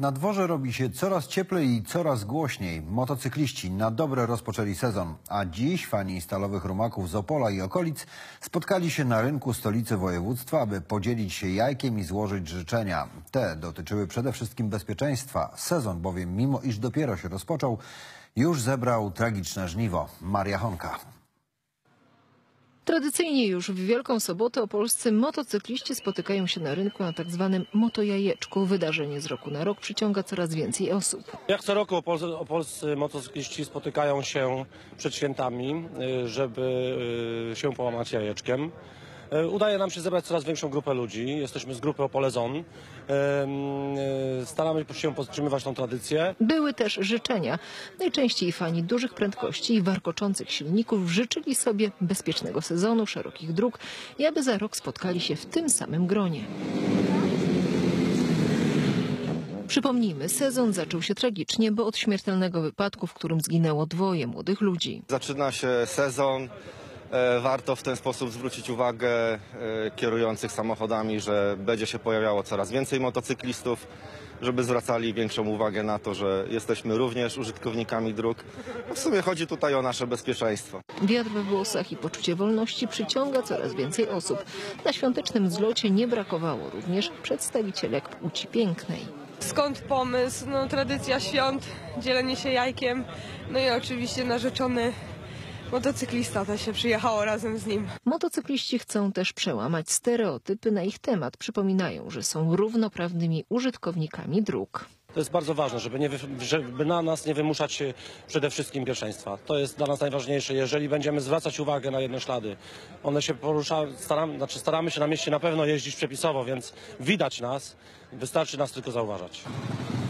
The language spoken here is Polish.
Na dworze robi się coraz cieplej i coraz głośniej. Motocykliści na dobre rozpoczęli sezon, a dziś fani stalowych rumaków z Opola i okolic spotkali się na rynku stolicy województwa, aby podzielić się jajkiem i złożyć życzenia. Te dotyczyły przede wszystkim bezpieczeństwa. Sezon bowiem, mimo iż dopiero się rozpoczął, już zebrał tragiczne żniwo. Maria Honka. Tradycyjnie już w Wielką Sobotę opolscy motocykliści spotykają się na rynku na tak zwanym motojajeczku. Wydarzenie z roku na rok przyciąga coraz więcej osób. Jak co roku opolscy motocykliści spotykają się przed świętami, żeby się połamać jajeczkiem. Udaje nam się zebrać coraz większą grupę ludzi. Jesteśmy z grupy Opole Zone. Staramy się podtrzymywać tą tradycję. Były też życzenia. Najczęściej fani dużych prędkości i warkoczących silników życzyli sobie bezpiecznego sezonu, szerokich dróg i aby za rok spotkali się w tym samym gronie. Przypomnijmy, sezon zaczął się tragicznie, bo od śmiertelnego wypadku, w którym zginęło dwoje młodych ludzi. Zaczyna się sezon. Warto w ten sposób zwrócić uwagę kierujących samochodami, że będzie się pojawiało coraz więcej motocyklistów, żeby zwracali większą uwagę na to, że jesteśmy również użytkownikami dróg. W sumie chodzi tutaj o nasze bezpieczeństwo. Wiatr we włosach i poczucie wolności przyciąga coraz więcej osób. Na świątecznym zlocie nie brakowało również przedstawicielek płci pięknej. Skąd pomysł? No, tradycja świąt, dzielenie się jajkiem, no i oczywiście narzeczony motocyklista też się przyjechało razem z nim. Motocykliści chcą też przełamać stereotypy na ich temat. Przypominają, że są równoprawnymi użytkownikami dróg. To jest bardzo ważne, żeby na nas nie wymuszać przede wszystkim pierwszeństwa. To jest dla nas najważniejsze. Jeżeli będziemy zwracać uwagę na jednoślady, one się poruszają, staramy się na mieście na pewno jeździć przepisowo, więc widać nas, wystarczy nas tylko zauważać.